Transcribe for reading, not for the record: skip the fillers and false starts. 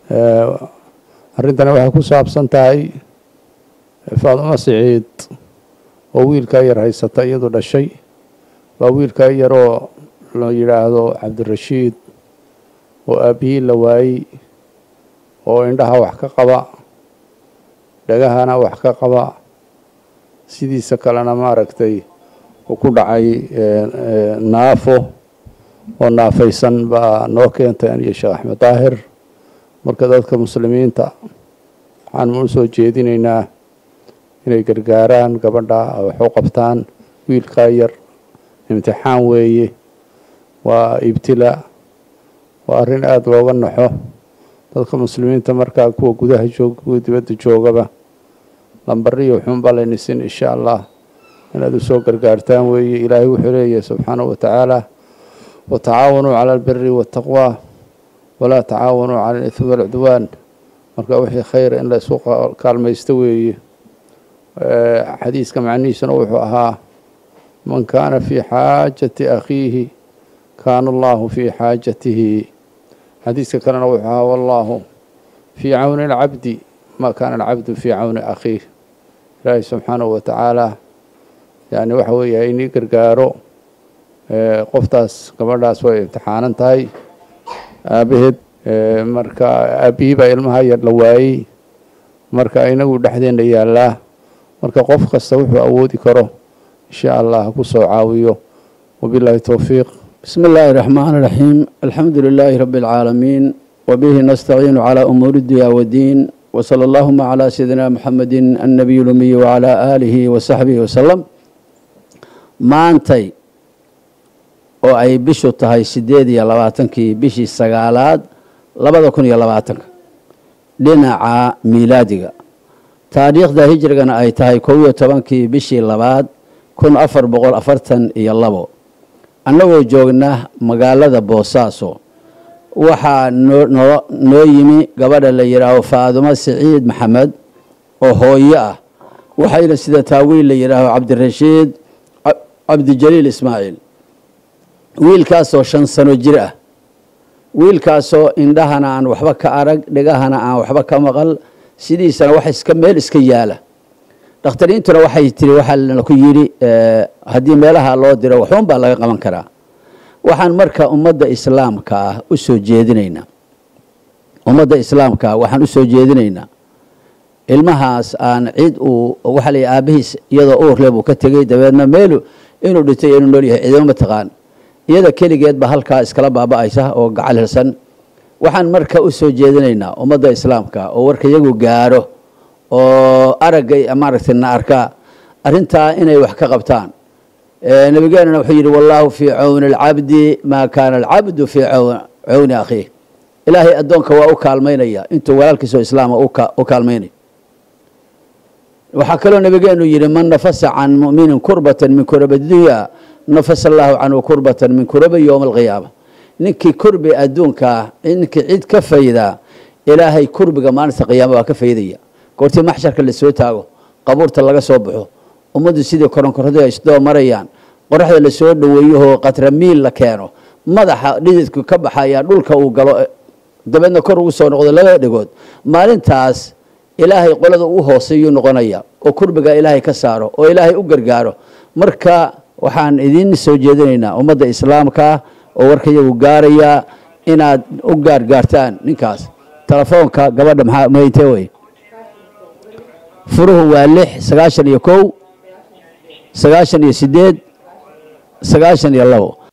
arrintana waxay ku saabsan tahay Faadumo Siciid oo wiilka yar haysata iyadu dhashay waa wiilka yar oo la yiraahdo Cabdirashiid oo aabihii la waayay oo indhaha wax ka qaba dhagahana wax ka qaba sidiisa kalena maaragtay oo ku dhacay naafo oo naafaysan baa noo keentay aniga Sheekh Axmed Daahir marka dadka muslimiinta waxaan u soo jeedinaynaa inay gargaaraan gabadha wax u qabtaan wiilka yar imtixaan weeye waa ibtila waa arrin aad looga naxo dadka muslimiinta markaa kuwa gudaha jooga kuwa dibadda joogaba lambariyo xunba laynisin insha Allah inaad u soo gargaartaan weeye ilaahay wuxuu leeyahay subxaanahu wa tacaala وتعاونوا على البر والتقوى ولا تعاونوا على الإثم والعدوان marka wixii khayr in la soo kaalmaysto weeye xadiiska macnihiisuna wuxuu ahaa man kaana fi xaajati akhiihi kaana allahu fi xaajatihi xadiiska kalena wuxuu ahaa wallahu fi cawni alcabdi ma kaana alcabdu fi cawni akhiih ilaahay subxaanahu wa tacaala yani waxa weeye inii gargaaro qoftaas gabadhaas way imtixaanan tahay aabaheed marka aabihii baa ilmaha yar la waayey marka inagu dhexdeena yaallaa marka qof kasta wuxuu awoodi karo insha Allah ku soo caawiyo wabillahi tawfiiq bismillahir rahmaanir rahiim alxamdulillaahi rabbil caalamiin wabihi nastaciinu calaa umuuri dunya wadiin وصلى اللهم على سيدنا محمد النبي الأمي وعلى آله وصحبه وسلم maantay oo ay bishu tahay 28kii bishii sagaalaad 2020 dhinaca miilaadiga taariikhda hijrigana ay tahay 11kii bishii labaad 1442 annagoo joogna magaalada Boosaaso waxaa noo yimi gabadha la yiraahdo Faadumo Siciid Maxamed oo hooyo ah waxayna sida taawiil la yiraahdo Cabdirashiid Cabdijaliil Ismaaciil wiilkaasoo 5 sano jir ah wiilkaasoo indhahana aan waxba ka arag dhagahana aan waxba ka maqal sidiisana wax iska meel iska yaala dhakhtarintuna waxay tiri waxa la ku yiri hadii meelaha loo diro waxun baa laga qaban karaa waxaan marka ummadda islaamka u soo jeedinaynaa waxaan u soo jeedinaynaa ilmahaas aan cid waxa la aabihiis iyadoo uur leh buu ka tagay dabeedna meelu inuu dhintay inuu nool yahay ciidamo taqaan iyada kaligeed ba halka iskala baaba'aysa oo gacal hirsan waxaan marka u soo jeedinaynaa ummadda islaamka oo warka iyagu gaaro oo aragay amaaragtayna arka arinta inay wax ka qabtaan nabigeena wuxuu yiri wallahu fi awn al-abdi ma kana al-abdu fi awn akhi ilaahi adoonka waa u kaalmeynaya intuu walaalkiisa islaam u kaalmeynay waxa kale nabigeenu yiri man nafasa an mu'minin kurbatan min kurabad dunya nafasa Allahu anhu kurbatan min kurabi yawm al-qiyamah ninki kurbi adoonka inki cid ka fayda ilaahay kurbiga maalinta qiyaamada ka faydaya goortii maxsharka la soo taago qabuurta laga soo baxo ummadu sidii koronkorada ay isdoo marayaan qoraxda la soo dhaweeyo qatra miil la keeno madaxa dhididku ka baxaya dhulka uu galo dabadna kor ugu soo noqdo laga dhigood maalintaas ilaahay qolada uu hooseeyo noqonaya oo kurbiga ilaahay ka saaro oo ilaahay u gargaaro marka waxaan idin soo jeedinaynaa ummadda islaamka oo warka iyagu gaaraya inaad u gaargaartaan ninkaas telefoonka gabadha maxaa meeytay way furuhu waa 6 91 98 92